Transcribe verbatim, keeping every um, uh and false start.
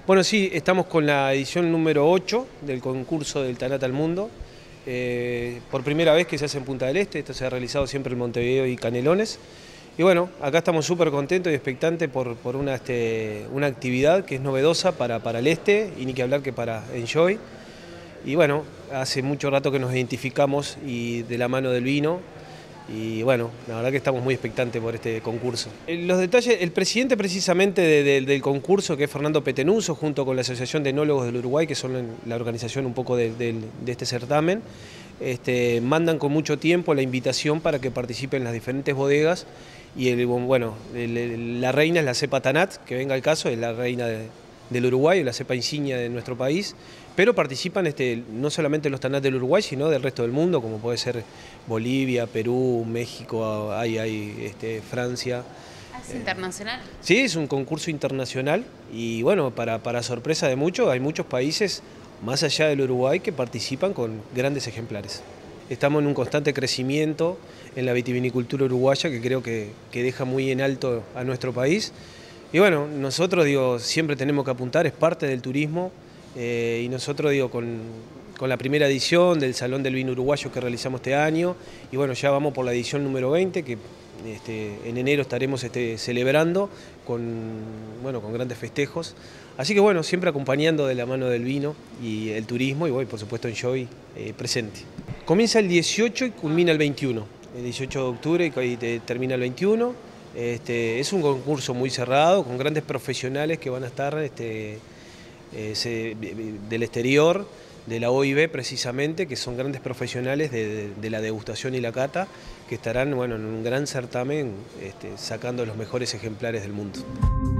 Bueno, sí, estamos con la edición número ocho del concurso del Tanat al Mundo. Eh, por primera vez que se hace en Punta del Este, esto se ha realizado siempre en Montevideo y Canelones. Y bueno, acá estamos súper contentos y expectantes por, por una, este, una actividad que es novedosa para, para el Este, y ni que hablar que para Enjoy. Y bueno, hace mucho rato que nos identificamos y de la mano del vino. Y bueno, la verdad que estamos muy expectantes por este concurso. Los detalles, el presidente precisamente de, de, del concurso, que es Fernando Petenuso, junto con la Asociación de Enólogos del Uruguay, que son la organización un poco de, de, de este certamen, este, mandan con mucho tiempo la invitación para que participen las diferentes bodegas. Y el, bueno, el, la reina es la cepa Tanat, que venga el caso, es la reina de, del Uruguay, la cepa insignia de nuestro país, pero participan este, no solamente los Tanat del Uruguay, sino del resto del mundo, como puede ser Bolivia, Perú, México, hay, hay este, Francia. ¿Es internacional? Sí, es un concurso internacional y bueno, para, para sorpresa de muchos, hay muchos países más allá del Uruguay que participan con grandes ejemplares. Estamos en un constante crecimiento en la vitivinicultura uruguaya que creo que, que deja muy en alto a nuestro país. Y bueno, nosotros digo, siempre tenemos que apuntar, es parte del turismo, eh, y nosotros digo, con, con la primera edición del Salón del Vino Uruguayo que realizamos este año, y bueno, ya vamos por la edición número veinte, que este, en enero estaremos este, celebrando con, bueno, con grandes festejos. Así que bueno, siempre acompañando de la mano del vino y el turismo, y bueno, por supuesto Enjoy eh, presente. Comienza el dieciocho y culmina el veintiuno, el dieciocho de octubre y termina el veintiuno. Este, es un concurso muy cerrado, con grandes profesionales que van a estar este, eh, se, del exterior, de la O I B precisamente, que son grandes profesionales de, de, de la degustación y la cata, que estarán bueno, en un gran certamen este, sacando los mejores ejemplares del mundo.